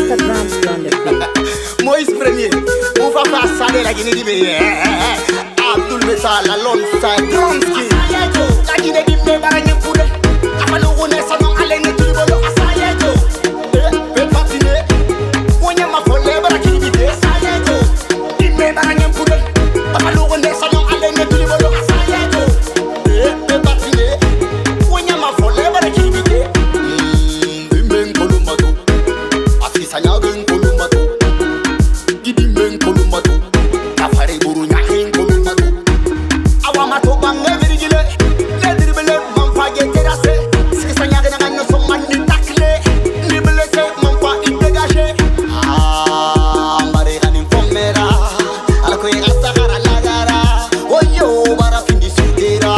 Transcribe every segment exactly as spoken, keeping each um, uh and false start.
Mister Drums on the beat. Moïse Premier, on va passer la Guinée d'Ibé. Abdul Messal, alongside Drumski. La Guinée d'Ibé, Baragné Poudé. Afalo Ronessa, non, allez, ne tu le bolo. Asayeto, eh, patiné. On y a ma folle, Baragné Bidé. Asayeto, Ibé, Baragné Poudé. Afalo Ronessa, non, allez, ne tu le bolo. Asayeto, eh, patiné. On y a ma folle, Baragné Bidé. Bimben Kolumato. Afisanya Ben Kolumato. Gidi Ben Kolumato. Afare Burunya Ben Kolumato. Awamato Bange Virgile. Le dribble man fa terrasse. Sisanya gana gana so man ni takle. Dribble se man fa dégagé. Ah, mare ganin fomera. Ala ko yega sahara lagara. Oyo bara findi sudera.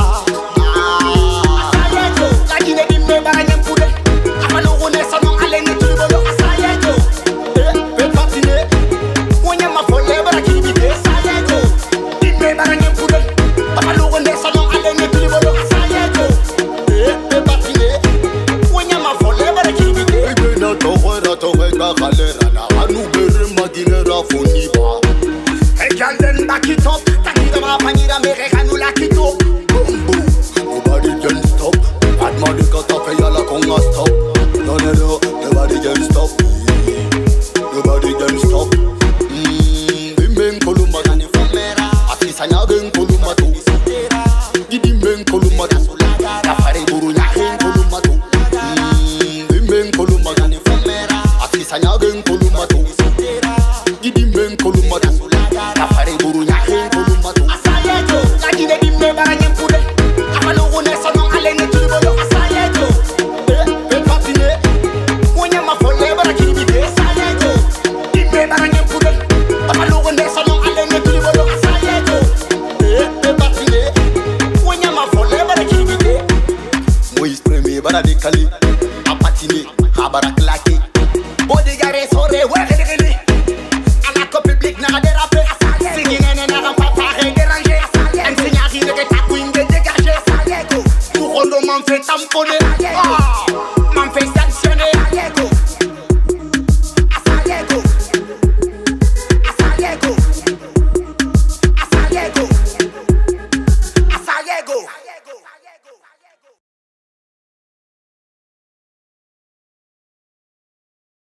Ah, asayeto. La Guinée d'Ibé Baragné Poudé. Afalo Ronessa non allez ne tu le bolo. Asayeto. Eh, patiné. On y a ma folle Baragné Bidé. Asayeto. Ibé Baragné Poudé. Afalo Ronessa non allez ne tu le bolo. Asayeto. Eh, patiné. On y a ma folle Baragné Bidé. Ibé na towe na towe ka galera na anu bere maginera foniba. Hey, girl, then back it up. Takida ma panira me regano la quito. Boom boom, nobody can stop. Bad man they got up ya la conga stop. No no no, nobody can stop. Nobody can stop. Hmm, Bimben Kolumato. Afisanya Ben Kolumato. Gidi Ben Kolumato. Afare Burunya Ben Kolumato. Hmm, Bimben Kolumato. Afisanya Ben Kolumato. Gidi Ben Kolumato. Afare Burunya Ben Kolumato. Asayeto. La Guinée d'Ibé Baragné Poudé. Afalo Ronessa non allez ne tu le bolo. Asayeto. Eh, patiné. On y a ma folle Baragné Bidé. Asayeto. Ibé Baragné Poudé. Afalo Ronessa non allez ne tu le bolo. Asayeto. Eh, patiné. On y a ma folle Baragné Bidé. Moïse Premier bara de Kali. A patiné, a bara claqué. Bodigare sore wegeli. Anako public na déraper. Singing en en en papa déranger. Enseigner qui ne que ta queen de dégager. Tout rôle man fait tamponner.